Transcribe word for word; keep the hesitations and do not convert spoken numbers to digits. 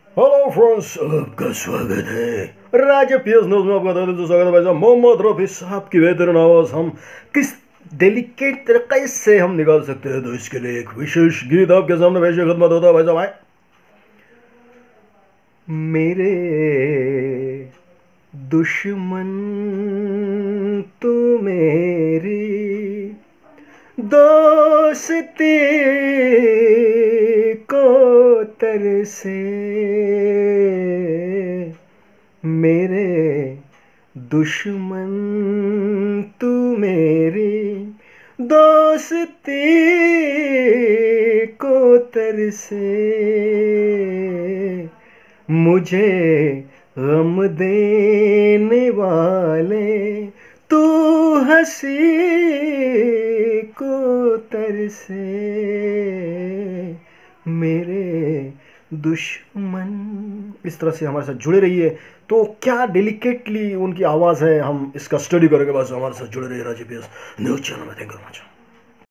Hello friends, आपका स्वागत है राज्य पीएस न्यूज में। आपका दिल से स्वागत है भाई साहब। मोहम्मद रफी साहब की बेहतरीन आवाज़ हम किस डेलिकेट तरीके से हम निकाल सकते हैं, तो इसके लिए एक विशेष गीत आपके सामने पेश खिदमत होता है भाई साहब। आए मेरे दुश्मन तू मेरी दोस्ती को तरसे, मेरे दुश्मन तू मेरी दोस्ती को तरसे, मुझे गम देने वाले तू हंसी को तरसे, मेरे दुश्मन। इस तरह से हमारे साथ जुड़े रहिए। तो क्या डेलिकेटली उनकी आवाज़ है, हम इसका स्टडी करेंगे। बस हमारे साथ जुड़े रहिए राज्य पीएस न्यूज़ चैनल में। Thank you very much.